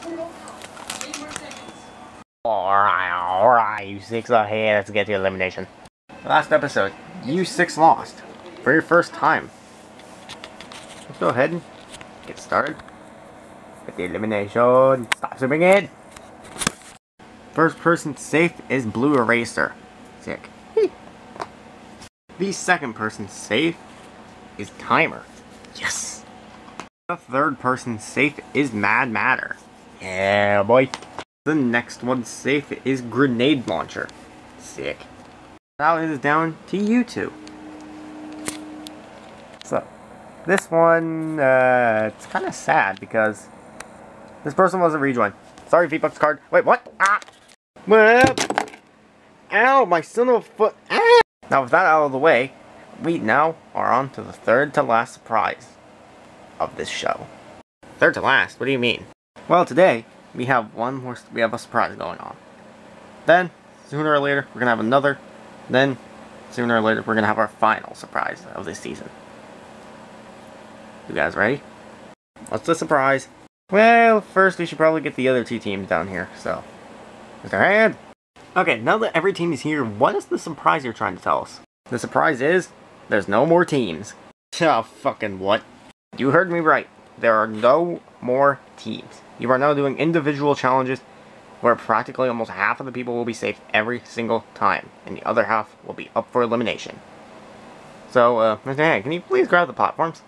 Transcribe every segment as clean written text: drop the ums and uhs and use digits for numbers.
Alright, you six are here. Let's get to elimination. Last episode, you six lost. For your first time. Let's go ahead and get started with the elimination. Stop zooming in. First person safe is Blue Eraser. Sick. The second person safe is Timer. Yes. The third person safe is Mad Matter. Yeah, boy. The next one safe is Grenade Launcher. Sick. Now it is down to you two. So, this one, it's kind of sad because this person was a rejoin. Sorry, V-Bucks card. Wait, what? Ah! Well, ow, my son of a foot. Ah! Now, with that out of the way, we now are on to the third to last surprise of this show. Third to last? What do you mean? Well, today, we have a surprise going on. Then, sooner or later, we're gonna have another. Then, sooner or later, we're gonna have our final surprise of this season. You guys ready? What's the surprise? Well, first we should probably get the other two teams down here, so. Mr. Hand! Okay, now that every team is here, what is the surprise you're trying to tell us? The surprise is, there's no more teams. Oh, fucking what? You heard me right. There are no more teams. You are now doing individual challenges where practically almost half of the people will be safe every single time, and the other half will be up for elimination. So, Mr. Hand, can you please grab the platforms?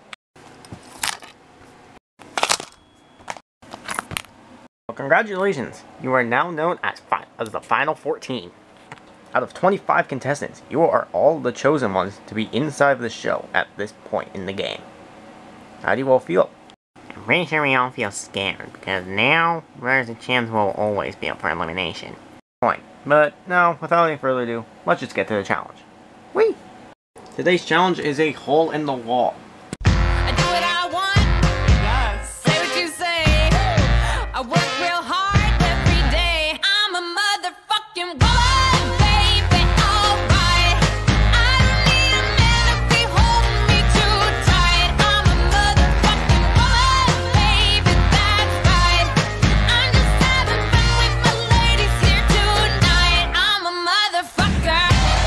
Well, congratulations! You are now known as the Final 14. Out of 25 contestants, you are all the chosen ones to be inside of the show at this point in the game. How do you all feel? I'm pretty sure we all feel scared, because now there's a chance we'll always be up for elimination. Point. But no, without any further ado, let's just get to the challenge. Whee! Today's challenge is a hole in the wall. I do what I want. Yes. Say what you say. I work real hard every day. I'm a motherfucking woman, baby. Alright. I don't need a man to be holding me too tight. I'm a motherfucking woman, baby. That's right. I'm just having fun with my ladies here tonight. I'm a motherfucker.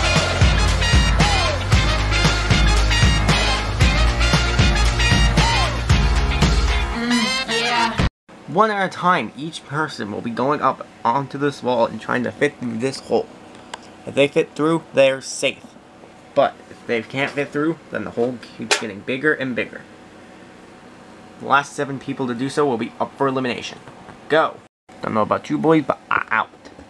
Yeah. One at a time, each person will be going up onto this wall and trying to fit through this hole. If they fit through, they're safe. But if they can't fit through, then the hole keeps getting bigger and bigger. The last 7 people to do so will be up for elimination. Go! Don't know about you boys, but I'm out.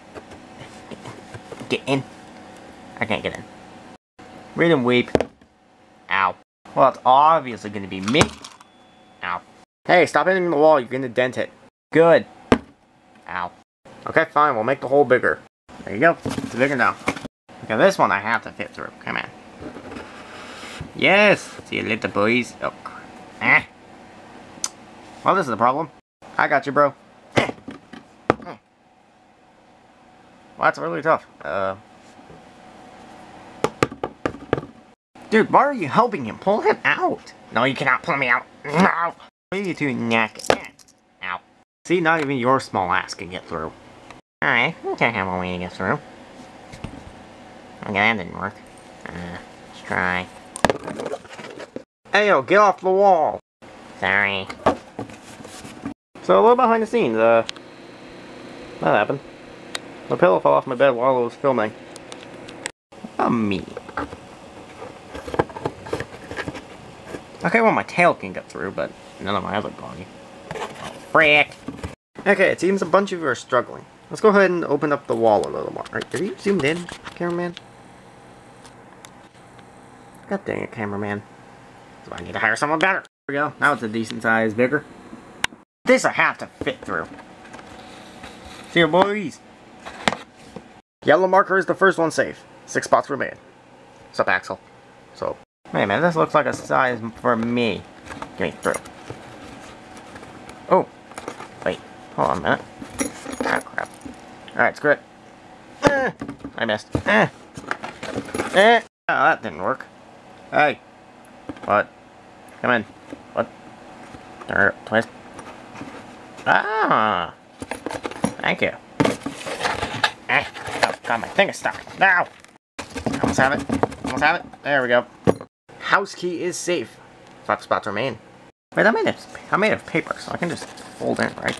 Get in. I can't get in. Read and weep. Ow. Well, it's obviously going to be me. Ow. Hey, stop hitting the wall, you're gonna dent it. Good. Ow. Okay, fine, we'll make the hole bigger. There you go, it's bigger now. Okay, this one I have to fit through, come on. Yes! See you later, boys. Oh, eh. Well, this is the problem. I got you, bro. Well, that's really tough. Dude, why are you helping him? Pull him out! No, you cannot pull me out. No! What are you doing, neck? Ow. See, not even your small ass can get through. Alright, we'll take have a way to get through. Okay, that didn't work. Let's try. Hey, yo, get off the wall! Sorry. So, a little behind the scenes, that happened. The pillow fell off my bed while I was filming. Me. Okay, well, my tail can get through, but none of my other body. Oh, frick! Okay, it seems a bunch of you are struggling. Let's go ahead and open up the wall a little more. Alright, are you zoomed in, cameraman? God dang it, cameraman. So I need to hire someone better. There we go. Now it's a decent size bigger. This I have to fit through. See you, boys! Yellow marker is the first one safe. 6 spots remain. Sup, Axel? So, wait a minute, this looks like a size for me. Get me through. Oh, wait, hold on a minute. Ah, crap. Alright, screw it. I missed. Oh, that didn't work. Hey. What? Come in. What? Twist. Ah! Thank you. Oh, God, my thing is stuck. Now! Almost have it. Almost have it. There we go. House key is safe. 5 spots remain. Wait, I'm made of paper, so I can just fold in, right?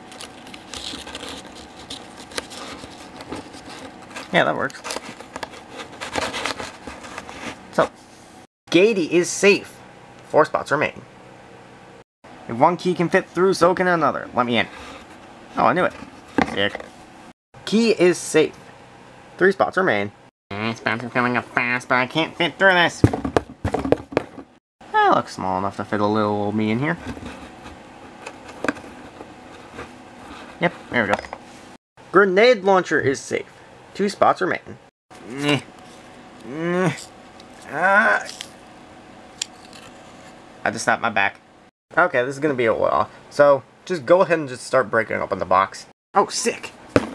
Yeah, that works. So, Gatey is safe. 4 spots remain. If one key can fit through, so can another. Let me in. Oh, I knew it. Sick. Key is safe. 3 spots remain. This bounce is coming up fast, but I can't fit through this. That looks small enough to fit a little old me in here. Yep, there we go. Grenade launcher is safe. 2 spots remain. I just snapped my back. Okay, this is gonna be a while. So, just go ahead and just start breaking open the box. Oh, sick!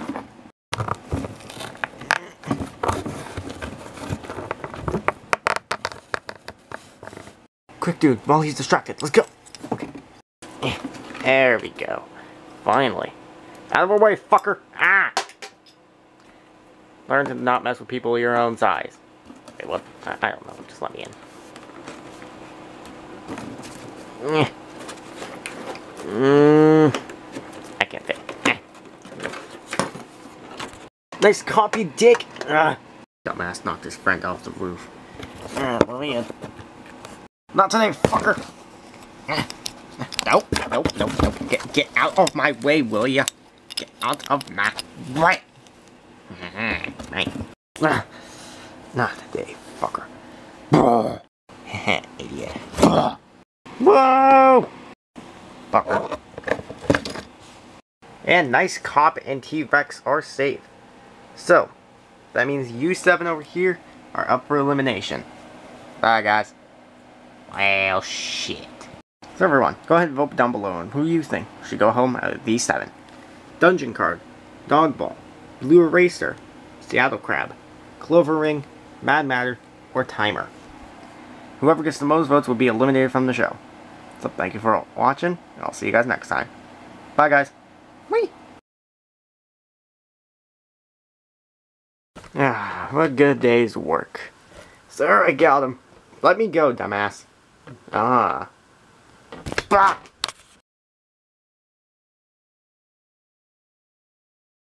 Quick, dude, while he's distracted. Let's go! Okay. There we go. Finally. Out of our way, fucker! Ah! Learn to not mess with people your own size. Wait, what? I don't know. Just let me in. I can't fit. Nice copy, dick! Dumbass knocked his friend off the roof. Let me in. Not today, fucker! Nope, nope, nope, nope. Get out of my way, will ya? Get out of my way! Right. Not today, fucker. Idiot. Whoa! Fucker. And nice cop and T-Rex are safe. So, that means you 7 over here are up for elimination. Bye, guys. Well, shit. So everyone, go ahead and vote down below on who you think should go home out of these 7. Dungeon Card, Dog Ball, Blue Eraser, Seattle Crab, Clover Ring, Mad Matter, or Timer. Whoever gets the most votes will be eliminated from the show. So thank you for watching, and I'll see you guys next time. Bye, guys. Whee! Ah, what good day's work. Sir, I got him. Let me go, dumbass. Ah. Ah!